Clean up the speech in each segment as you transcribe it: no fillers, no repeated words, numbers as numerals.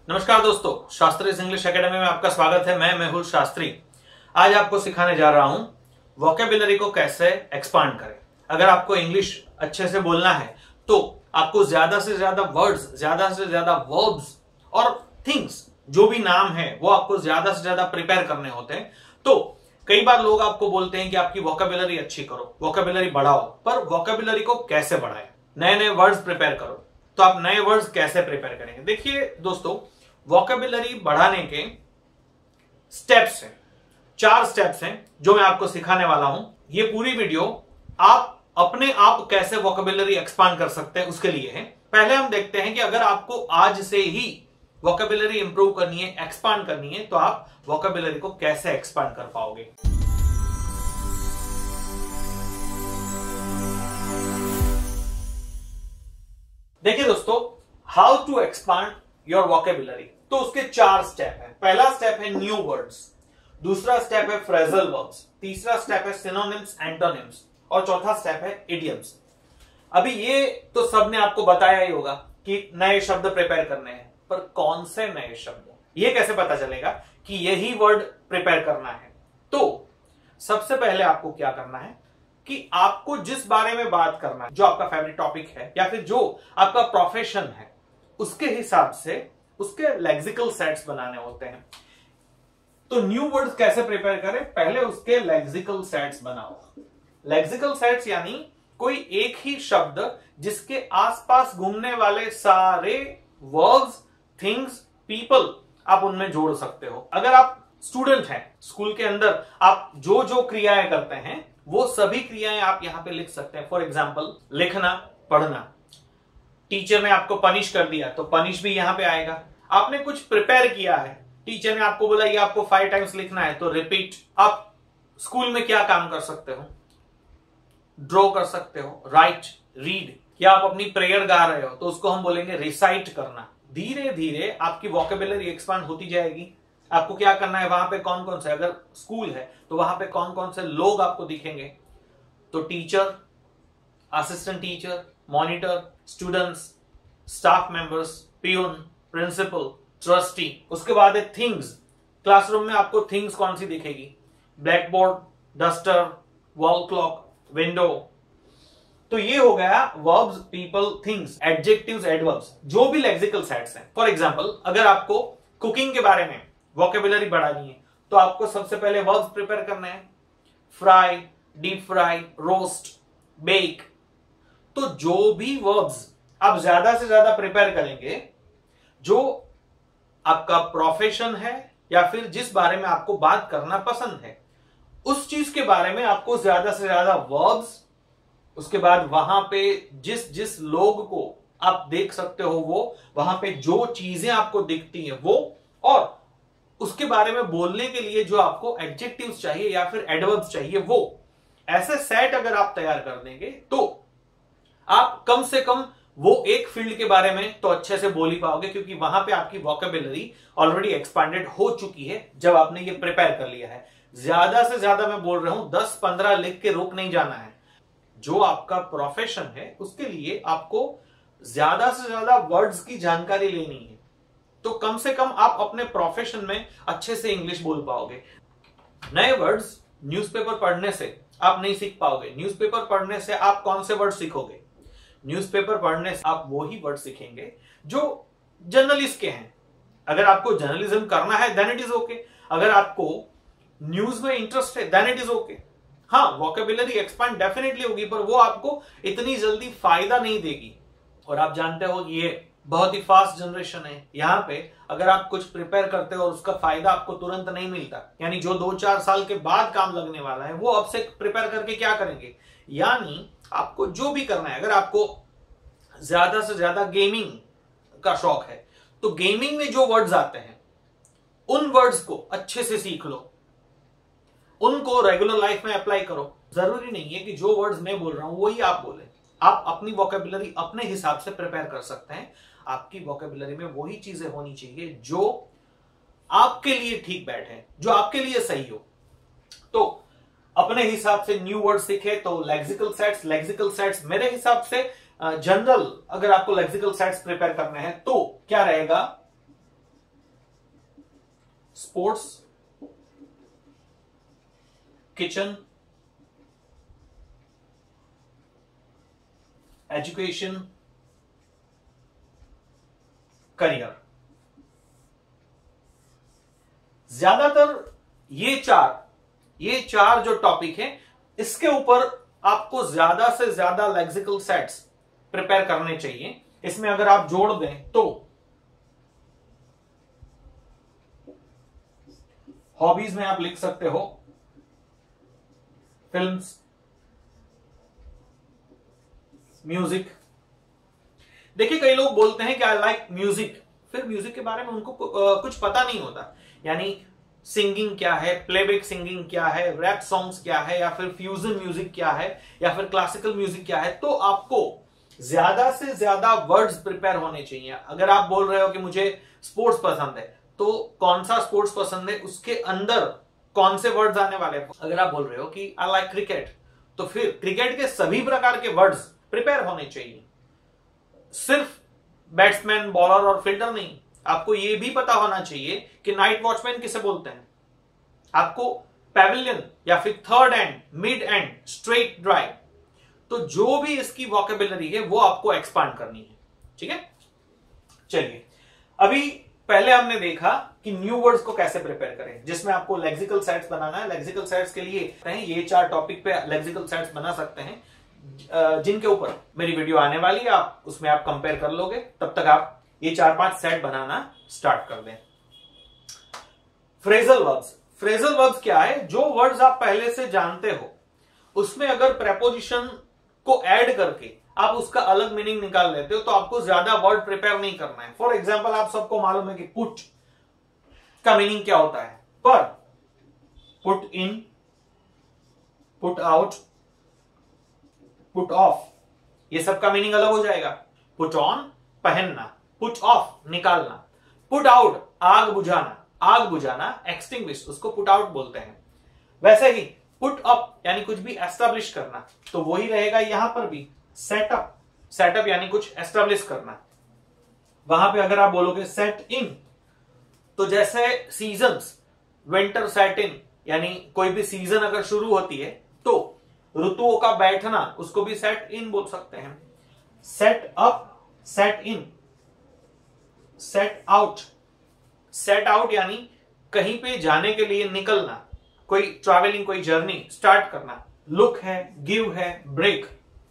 नमस्कार दोस्तों, Shastri English academy में आपका स्वागत है। मैं मेहुल शास्त्री आज आपको सिखाने जा रहा हूं वोकेबुलरी को कैसे एक्सपांड करें। अगर आपको इंग्लिश अच्छे से बोलना है तो आपको ज्यादा से ज्यादा वर्ड्स, ज्यादा से ज्यादा वर्ब्स और थिंग्स, जो भी नाम है वो आपको ज्यादा से ज्यादा प्रिपेयर करने होते हैं। तो कई बार लोग आपको बोलते हैं कि आपकी वोकेबुलरी अच्छी करो, वोकेबुलरी बढ़ाओ, पर वोकेबुलरी को कैसे बढ़ाएं? नए नए वर्ड्स प्रिपेयर करो। तो आप नए वर्ड्स कैसे प्रिपेयर करेंगे? देखिए दोस्तों, वोकेबुलरी बढ़ाने के स्टेप्स हैं, 4 स्टेप्स हैं जो मैं आपको सिखाने वाला हूं। ये पूरी वीडियो आप अपने आप कैसे वोकेबुलरी एक्सपांड कर सकते हैं उसके लिए है। पहले हम देखते हैं कि अगर आपको आज से ही वोकेबुलरी इंप्रूव करनी है, एक्सपांड करनी है, तो आप वोकेबुलरी को कैसे एक्सपांड कर पाओगे। देखिए दोस्तों, how to expand your vocabulary, तो उसके 4 स्टेप है। पहला स्टेप है न्यू वर्ड्स, दूसरा स्टेप है फ्रेजल वर्ब्स, तीसरा स्टेप है सिनोनिम्स, एंटोनिम्स और चौथा स्टेप है इडियम्स। अभी ये तो सबने आपको बताया ही होगा कि नए शब्द प्रिपेयर करने हैं, पर कौन से नए शब्द, ये कैसे पता चलेगा कि यही वर्ड प्रिपेयर करना है? तो सबसे पहले आपको क्या करना है कि आपको जिस बारे में बात करना है, जो आपका फेवरेट टॉपिक है या फिर जो आपका प्रोफेशन है, उसके हिसाब से उसके लेक्सिकल सेट्स बनाने होते हैं। तो न्यू वर्ड्स कैसे प्रिपेयर करें? पहले उसके लेक्सिकल सेट्स बनाओ। लेक्सिकल सेट्स यानी कोई एक ही शब्द जिसके आसपास घूमने वाले सारे वर्ब्स, थिंग्स, पीपल आप उनमें जोड़ सकते हो। अगर आप स्टूडेंट हैं, स्कूल के अंदर आप जो जो क्रियाएं करते हैं वो सभी क्रियाएं आप यहां पे लिख सकते हैं। फॉर एग्जाम्पल, लिखना, पढ़ना। टीचर ने आपको पनिश कर दिया तो पनिश भी यहां पे आएगा। आपने कुछ प्रिपेयर किया है, टीचर ने आपको बोला ये आपको 5 टाइम्स लिखना है, तो रिपीट। आप स्कूल में क्या काम कर सकते हो? ड्रॉ कर सकते हो, राइट, रीड, या आप अपनी प्रेयर गा रहे हो तो उसको हम बोलेंगे रिसाइट करना। धीरे धीरे आपकी वोकेबुलरी एक्सपांड होती जाएगी। आपको क्या करना है, वहां पे कौन कौन से, अगर स्कूल है तो वहां पे कौन कौन से लोग आपको दिखेंगे? तो teacher, assistant teacher, monitor, students, staff members, peon, principal, trustee. उसके बाद है थिंग्स। क्लासरूम में आपको थिंग्स कौन सी दिखेगी? Black board, duster, wall clock, window. तो ये हो गया verbs, people, things, adjectives, adverbs, जो भी लेक्सिकल सेट्स हैं। फॉर एग्जांपल, अगर आपको कुकिंग के बारे में वोकेबुलरी बढ़ानी है तो आपको सबसे पहले वर्ब्स प्रिपेयर करने हैं। Fry, deep fry, roast, bake. तो जो भी वर्ब्स आप ज्यादा से ज्यादा प्रिपेयर करेंगे, जो आपका प्रोफेशन है या फिर जिस बारे में आपको बात करना पसंद है, उस चीज के बारे में आपको ज्यादा से ज्यादा वर्ब्स, उसके बाद वहां पे जिस जिस लोग को आप देख सकते हो वो, वहां पे जो चीजें आपको दिखती हैं वो, और उसके बारे में बोलने के लिए जो आपको एडजेक्टिव्स चाहिए या फिर एडवर्ब्स चाहिए वो, ऐसे सेट अगर आप तैयार कर देंगे तो आप कम से कम वो एक फील्ड के बारे में तो अच्छे से बोल ही पाओगे, क्योंकि वहां पे आपकी वोकेबुलरी ऑलरेडी एक्सपांडेड हो चुकी है जब आपने ये प्रिपेयर कर लिया है। ज्यादा से ज्यादा मैं बोल रहा हूं 10-15 लिख के रुक नहीं जाना है। जो आपका प्रोफेशन है उसके लिए आपको ज्यादा से ज्यादा वर्ड्स की जानकारी लेनी है, तो कम से कम आप अपने प्रोफेशन में अच्छे से इंग्लिश बोल पाओगे। नए वर्ड्स न्यूज़पेपर पढ़ने से आप नहीं सीख पाओगे। न्यूज़पेपर पढ़ने से आप कौन से वर्ड सीखोगे? न्यूज़पेपर पढ़ने से आप वो ही वर्ड सीखेंगे जो जर्नलिस्ट के हैं। अगर आपको जर्नलिज्म करना है देन इट इज ओके। अगर आपको न्यूज में इंटरेस्ट है देन इट इज ओके। हाँ, वोकेबुलरी एक्सपांड डेफिनेटली होगी, पर वो आपको इतनी जल्दी फायदा नहीं देगी। और आप जानते हो ये बहुत ही फास्ट जनरेशन है। यहां पे अगर आप कुछ प्रिपेयर करते हो और उसका फायदा आपको तुरंत नहीं मिलता, यानी जो 2-4 साल के बाद काम लगने वाला है, वो अब से प्रिपेयर करके क्या करेंगे? यानी आपको जो भी करना है, अगर आपको ज्यादा से ज्यादा गेमिंग का शौक है तो गेमिंग में जो वर्ड्स आते हैं उन वर्ड्स को अच्छे से सीख लो, उनको रेगुलर लाइफ में अप्लाई करो। जरूरी नहीं है कि जो वर्ड्स मैं बोल रहा हूं वही आप बोले। आप अपनी वोकेबुलरी अपने हिसाब से प्रिपेयर कर सकते हैं। आपकी वोकेबुलरी में वही चीजें होनी चाहिए जो आपके लिए ठीक बैठे, जो आपके लिए सही हो। तो अपने हिसाब से न्यू वर्ड सीखे तो लेक्सिकल सेट्स मेरे हिसाब से जनरल, अगर आपको लेक्सिकल सेट्स प्रिपेयर करने हैं तो क्या रहेगा? Sports, kitchen, education, career. ज्यादातर ये चार जो टॉपिक है, इसके ऊपर आपको ज्यादा से ज्यादा लेक्सिकल सेट्स प्रिपेयर करने चाहिए। इसमें अगर आप जोड़ दें तो हॉबीज में आप लिख सकते हो फिल्म्स, म्यूजिक। देखिए कई लोग बोलते हैं कि आई लाइक म्यूजिक, फिर म्यूजिक के बारे में उनको कुछ पता नहीं होता, यानी सिंगिंग क्या है, प्लेबैक सिंगिंग क्या है, रैप सॉन्ग्स क्या है, या फिर फ्यूजन म्यूजिक क्या है, या फिर क्लासिकल म्यूजिक क्या है। तो आपको ज्यादा से ज्यादा वर्ड्स प्रिपेयर होने चाहिए। अगर आप बोल रहे हो कि मुझे स्पोर्ट्स पसंद है, तो कौन सा स्पोर्ट्स पसंद है, उसके अंदर कौन से वर्ड्स आने वाले हैं। अगर आप बोल रहे हो कि आई लाइक क्रिकेट, तो फिर क्रिकेट के सभी प्रकार के वर्ड्स प्रिपेयर होने चाहिए। सिर्फ बैट्समैन, बॉलर और फील्डर नहीं, आपको यह भी पता होना चाहिए कि नाइट वॉचमैन किसे बोलते हैं। आपको पैविलियन या फिर third end, mid end, straight drive, तो जो भी इसकी वोकेबुलरी है वो आपको एक्सपांड करनी है। ठीक है, चलिए अभी पहले हमने देखा कि न्यू वर्ड्स को कैसे प्रिपेयर करें, जिसमें आपको लेक्सिकल सेट्स बनाना है। लेक्सिकल सेट्स के लिए ये 4 टॉपिक पे लेक्सिकल सेट्स बना सकते हैं, जिनके ऊपर मेरी वीडियो आने वाली है। आप उसमें आप कंपेयर कर लोगे, तब तक आप ये 4-5 सेट बनाना स्टार्ट कर दें। Phrasal verbs. फ्रेजल वर्ब्स क्या है? जो वर्ड्स आप पहले से जानते हो, उसमें अगर प्रेपोजिशन को ऐड करके आप उसका अलग मीनिंग निकाल लेते हो, तो आपको ज्यादा वर्ड प्रिपेयर नहीं करना है। फॉर एग्जाम्पल, आप सबको मालूम है कि पुट का मीनिंग क्या होता है, पर put in, put out, put off, ये सब का मीनिंग अलग हो जाएगा। पुट ऑन पहनना, पुट ऑफ निकालना, पुट आउट आग बुझाना, आग बुझाना एक्सटिंग्विश, उसको पुट आउट बोलते हैं। वैसे ही पुट अप यानी कुछ भी एस्टैब्लिश करना, तो वही रहेगा यहां पर भी। सेटअप, सेटअप यानी कुछ एस्टैब्लिश करना। वहां पे अगर आप बोलोगे सेट इन, तो जैसे सीजन्स, विंटर सेट इन, यानी कोई भी सीजन अगर शुरू होती है तो ऋतुओं का बैठना, उसको भी सेट इन बोल सकते हैं। Set up, set in, set out. Set out यानी कहीं पे जाने के लिए निकलना, कोई ट्रैवलिंग, कोई जर्नी स्टार्ट करना। लुक है, गिव है, break.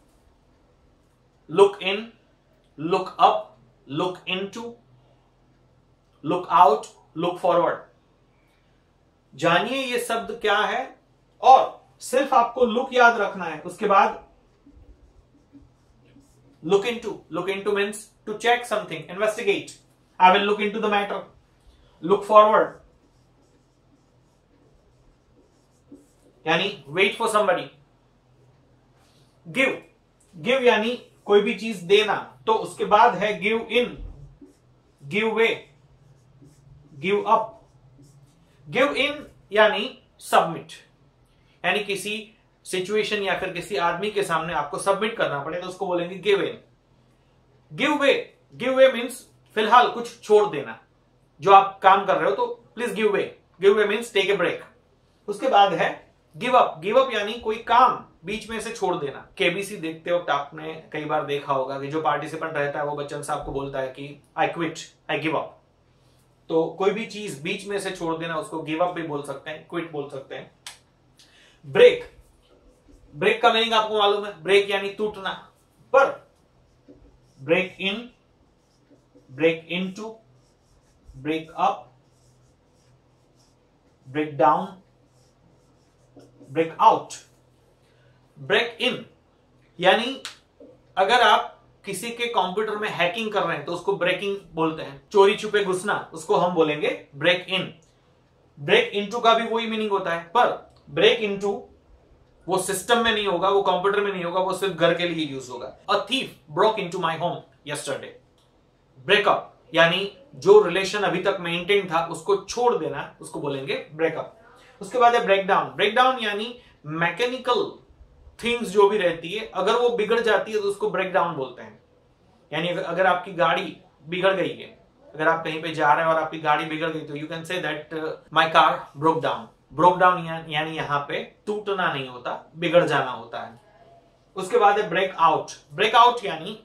Look in, look up, look into, look out, look forward. जानिए ये शब्द क्या है, और सिर्फ आपको लुक याद रखना है। उसके बाद look into, look into means to check something, investigate. I will look into the matter. Look forward यानी wait for somebody. Give, give यानी कोई भी चीज देना, तो उसके बाद है give in, give way, give up. Give in यानी सबमिट, यानी किसी सिचुएशन या फिर किसी आदमी के सामने आपको सबमिट करना पड़े, तो उसको बोलेंगे give in. Give way, give way means फिलहाल कुछ छोड़ देना, जो आप काम कर रहे हो तो please give way. Give way means take a break. उसके बाद है गिव अप। गिव अप यानी कोई काम बीच में से छोड़ देना। केबीसी देखते वक्त आपने कई बार देखा होगा कि जो पार्टिसिपेंट रहता है वो बच्चन साहब को बोलता है कि I quit, I give up. तो कोई भी चीज बीच में से छोड़ देना, उसको गिव अप भी बोल सकते हैं, क्विट बोल सकते हैं। ब्रेक, ब्रेक का मीनिंग आपको मालूम है, ब्रेक यानी टूटना। पर break in, break into, break up, break down, break out. Break in यानी अगर आप किसी के कंप्यूटर में हैकिंग कर रहे हैं तो उसको ब्रेकिंग बोलते हैं। चोरी छुपे घुसना, उसको हम बोलेंगे ब्रेक इन। ब्रेक इनटू का भी वही मीनिंग होता है, पर ब्रेक इनटू वो सिस्टम में नहीं होगा, वो कंप्यूटर में नहीं होगा, वो सिर्फ घर के लिए यूज होगा। A thief broke into my home yesterday. Breakup यानी जो रिलेशन अभी तक मेंटेन था उसको छोड़ देना, उसको बोलेंगे ब्रेकअप। उसके बाद है ब्रेक डाउन। ब्रेक डाउन यानी मैकेनिकल थिंग्स जो भी रहती है, अगर वो बिगड़ जाती है तो उसको ब्रेक डाउन बोलते हैं। यानी अगर आपकी गाड़ी बिगड़ गई है अगर आप कहीं पे जा रहे हैं और आपकी गाड़ी बिगड़ गई तो you can say that my car broke down. Broke down यानी यहाँ पे टूटना नहीं होता, बिगड़ जाना होता है। उसके बाद है ब्रेक आउट। ब्रेक आउट यानी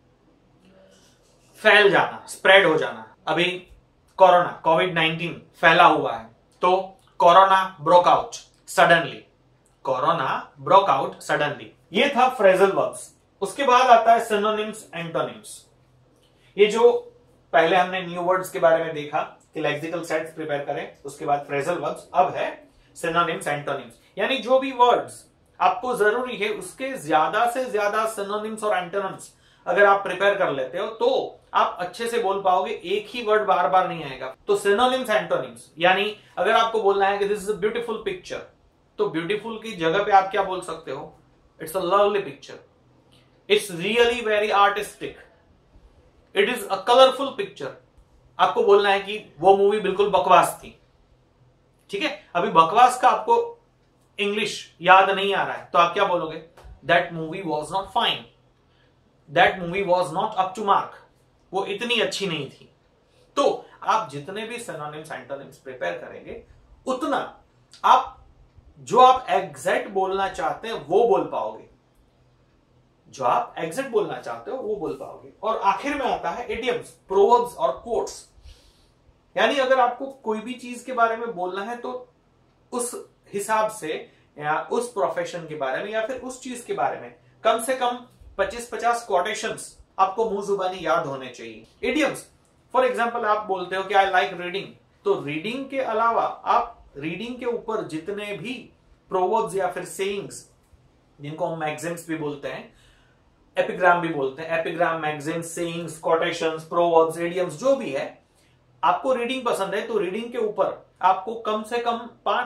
फैल जाना, स्प्रेड हो जाना। अभी कोरोना कोविड-19 फैला हुआ है तो corona broke out suddenly, corona broke out suddenly. ये था फ्रेजल वर्ब्स। उसके बाद आता है सिनोनिम्स एंटोनिम्स। ये जो पहले हमने न्यू वर्ड्स के बारे में देखा कि लेक्सिकल सेट्स प्रिपेयर करें, उसके बाद फ्रेजल वर्ब्स, अब है सिनोनिम्स एंटोनिम्स। यानी जो भी वर्ड्स आपको जरूरी है उसके ज्यादा से ज्यादा सिनोनिम्स और एंटोनिम्स अगर आप प्रिपेयर कर लेते हो तो आप अच्छे से बोल पाओगे, एक ही वर्ड बार बार नहीं आएगा। तो सिनोनिम्स एंटोनिम्स यानी अगर आपको बोलना है कि this is a beautiful picture, तो ब्यूटीफुल की जगह पे आप क्या बोल सकते हो? It's a lovely picture, it's really very artistic, it is a colourful picture. आपको बोलना है कि वो मूवी बिल्कुल बकवास थी, ठीक है। अभी बकवास का आपको इंग्लिश याद नहीं आ रहा है तो आप क्या बोलोगे? That movie was not fine, that movie was not up to mark, वो इतनी अच्छी नहीं थी। तो आप जितने भी सिनोनिम्स एंटोनिम्स प्रिपेयर करेंगे उतना आप जो आप एग्जैक्ट बोलना चाहते हैं वो बोल पाओगे, जो आप एग्जैक्ट बोलना चाहते हो वो बोल पाओगे। और आखिर में आता है इडियम्स, प्रोवर्ब्स और कोट्स। यानी अगर आपको कोई भी चीज के बारे में बोलना है तो उस हिसाब से या उस प्रोफेशन के बारे में या फिर उस चीज के बारे में कम से कम 25-50 कोटेशंस आपको मुंह जुबानी याद होने चाहिए। इडियम्स, फॉर एग्जांपल आप बोलते हो कि आई लाइक रीडिंग, तो रीडिंग के अलावा आप रीडिंग के ऊपर जितने भी प्रोवर्ब्स या फिर सेइंग्स, जिनको हम मैगजिम्स भी बोलते हैं, एपिग्राम भी बोलते हैं, epigram, magazine, sayings, quotations, proverbs, idioms, जो भी है, आपको रीडिंग पसंद है तो रीडिंग के ऊपर आपको कम से कम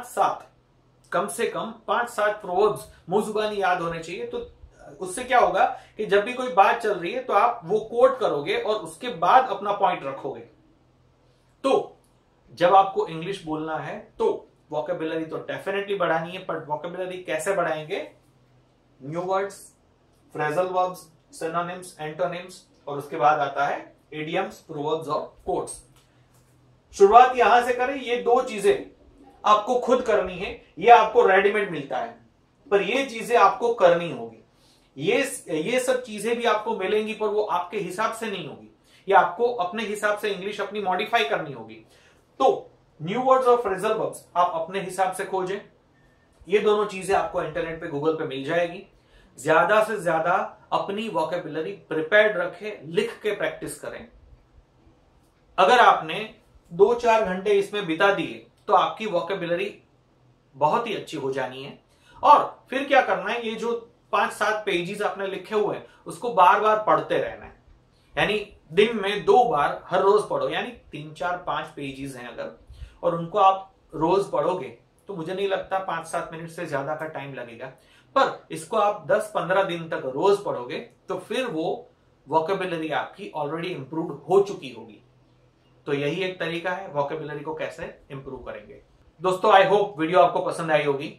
5-7 प्रोवर्ब्स मुंह जुबानी याद होने चाहिए। तो उससे क्या होगा कि जब भी कोई बात चल रही है तो आप वो कोट करोगे और उसके बाद अपना पॉइंट रखोगे। तो जब आपको इंग्लिश बोलना है तो वोकेबुलरी तो डेफिनेटली बढ़ानी है, पर वोकेबुलरी कैसे बढ़ाएंगे? New words, phrasal verbs, synonyms, antonyms, और उसके बाद आता है इडियम्स, प्रोवर्ब्स और कोट्स। शुरुआत यहां से करें। ये दो चीजें आपको खुद करनी है, ये आपको रेडीमेड मिलता है, पर ये चीजें आपको करनी होगी। ये सब चीजें भी आपको मिलेंगी पर वो आपके हिसाब से नहीं होगी, ये आपको अपने हिसाब से इंग्लिश अपनी मॉडिफाई करनी होगी। तो न्यू वर्ड्स और फ्रेजल वर्ब्स आप अपने हिसाब से खोजें। ये दोनों चीजें आपको इंटरनेट पे, गूगल पे मिल जाएगी। ज्यादा से ज्यादा अपनी वोकेबुलरी प्रिपेयर्ड रखें, लिख के प्रैक्टिस करें। अगर आपने 2-4 घंटे इसमें बिता दिए तो आपकी वोकेबुलरी बहुत ही अच्छी हो जानी है। और फिर क्या करना है, ये जो 5-7 पेजेस आपने लिखे हुए हैं उसको बार बार पढ़ते रहना है। यानी दिन में 2 बार हर रोज पढ़ो, यानी 3-4-5 पेजेस हैं अगर, और उनको आप रोज पढ़ोगे तो मुझे नहीं लगता 5-7 मिनट से ज्यादा का टाइम लगेगा। पर इसको आप 10-15 दिन तक रोज पढ़ोगे तो फिर वो वोकेबुलरी आपकी ऑलरेडी इंप्रूव हो चुकी होगी। तो यही एक तरीका है वोकेबुलरी को कैसे इंप्रूव करेंगे। दोस्तों, आई होप वीडियो आपको पसंद आई होगी।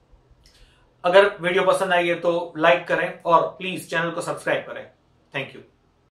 अगर वीडियो पसंद आई है तो लाइक करें और प्लीज चैनल को सब्सक्राइब करें। Thank you.